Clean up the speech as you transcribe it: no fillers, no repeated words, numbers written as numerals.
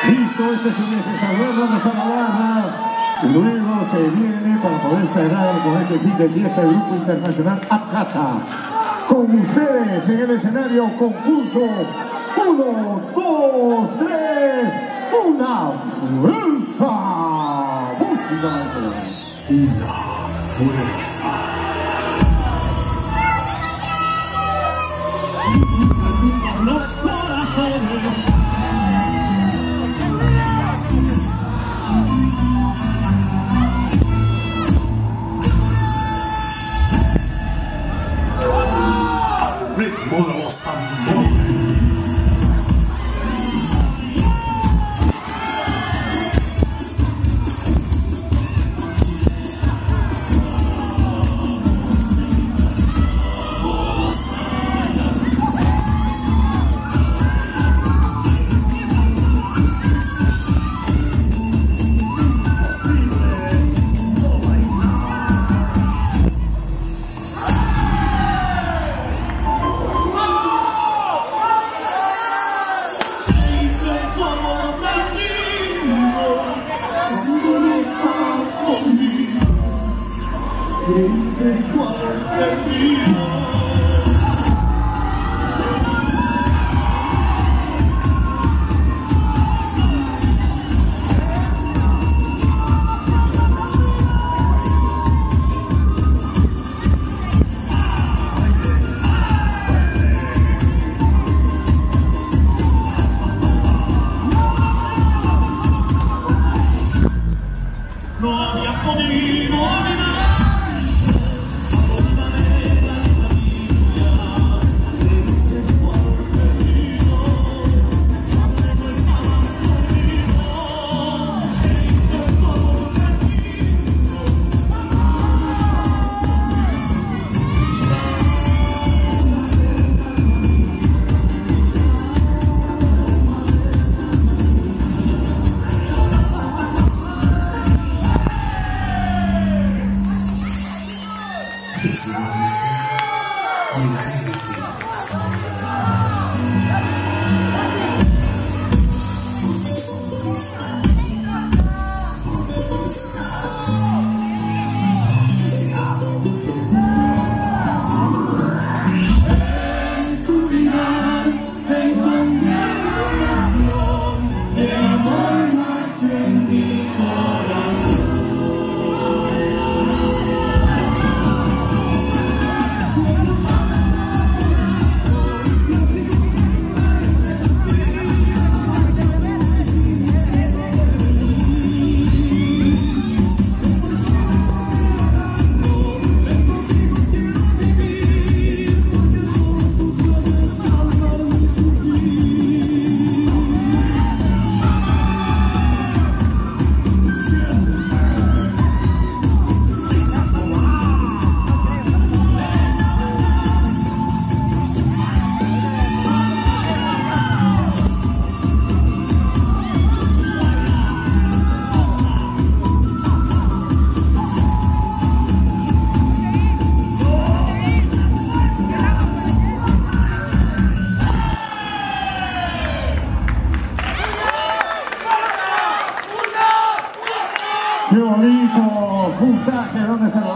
Listo, este es un espectacular donde está la barra. Luego se viene para poder cerrar con ese fin de fiesta el Grupo Internacional Abjata. Con ustedes en el escenario, concurso 1, 2, 3, una fuerza. Música. Una fuerza. Los corazones. Ritmo de los tambores. Ese cuadro perdido. No había podido olvidar. Desde donde esté, cuidaré de ti. Por tu sonrisa, por tu felicidad, porque te amo. En tu mirar encontré razón, el amor nace en mi corazón. Qué bonito puntaje, ¿dónde está la